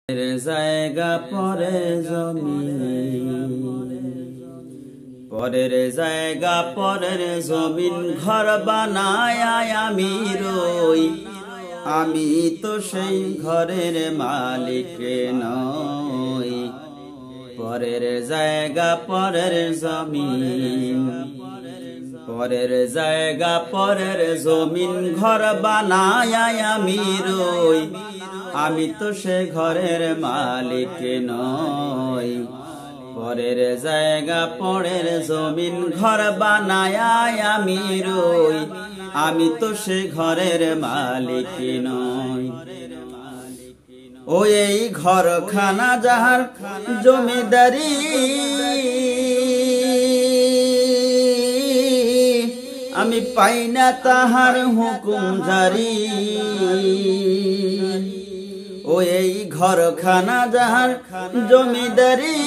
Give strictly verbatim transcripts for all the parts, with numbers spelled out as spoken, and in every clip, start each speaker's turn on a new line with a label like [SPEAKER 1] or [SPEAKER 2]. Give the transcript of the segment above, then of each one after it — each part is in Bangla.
[SPEAKER 1] জায়গা পরে জমিন, পরের জায়গা পরের জমিন ঘর বানায় আমি রই। আমি তো সেই ঘরের মালিক নই। পরের জায়গা পরের জমিন, পরের জায়গা পরের জমিন ঘর বানায় আমি রই। আমি তো সে ঘরের মালিক নই। পরের জায়গা পরের জমিন ঘর বানায় আমি রই। আমি তো সে ঘরের মালিক নই। ও এই ঘরখানা যাহার জমিদারি, আমি পাই না তাহার হুকুম জারি। ও এই ঘরখানা যাহার জমিদারি,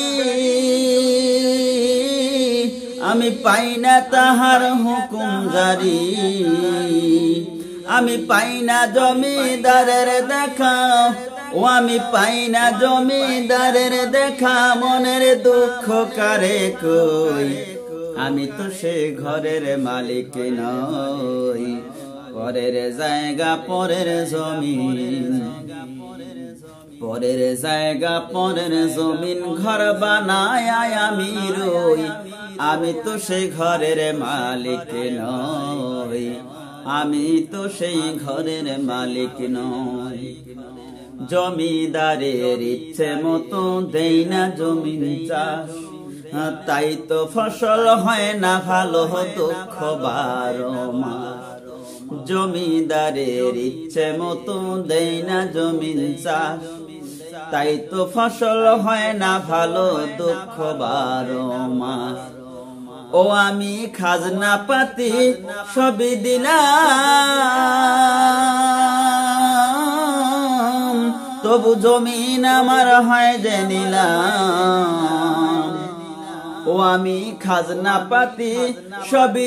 [SPEAKER 1] আমি পাই না তাহার হুকুম জারি। আমি পাই না জমিদারের দেখা, ও আমি পাই না জমিদারের দেখা। মনের দুঃখ কারে কই, আমি তো সে ঘরের মালিক নই। পরের জায়গা পরের জমিন, পরের জায়গা পরের জমিন ঘর বানায় আমি রই। আমি তো সেই ঘরের মালিক নই। আমি তো সেই ঘরের মালিক নই। জমিদারের ইচ্ছে মতো দেই না জমিন চাষ, তাই তো ফসল হয় না ভালো, দুঃখ বারো মাস। জমিদারের ইচ্ছে মতো দেই না জমিন চাষ, তাই তো ফসল হয় না ভালো, দুঃখ বারো মাস। ও আমি খাজনা পাতি সবই দিলাম, তবু জমিন আমার হয় যে নিলাম। ও আমি খাজনা পাতি সবই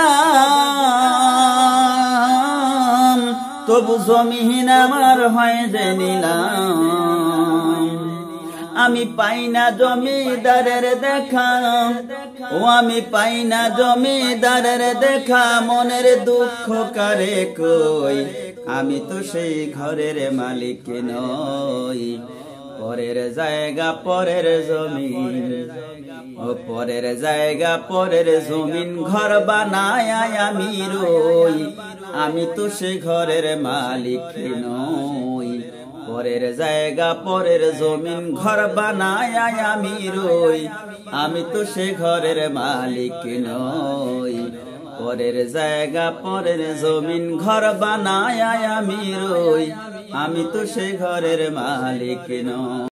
[SPEAKER 1] দিলাম, তবু জমিন আমার হয় যে নিলাম। আমি পাই না জমিদারের দেখা, ও আমি পাই না জমিদারের দেখা। মনের দুঃখ কারে কই, আমি তো সেই ঘরের মালিক নই। পরের জায়গা পরের জমিন, ও পরের জায়গা পরের জমিন ঘর বানায় আমি রই। আমি তো সে ঘরের মালিক নই। পরের জায়গা পরের জমিন ঘর বানায় আমি রই। আমি তো সে ঘরের মালিক নই। পরের জায়গা পরের জমিন ঘর বানায় আমি রই। আমি তো সে ঘরের মালিক নই।